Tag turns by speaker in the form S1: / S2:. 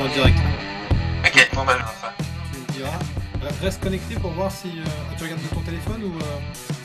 S1: en direct.
S2: Ok, bon bah je vais faire ça.
S1: Tu me diras. Reste connecté pour voir si tu regardes de ton téléphone ou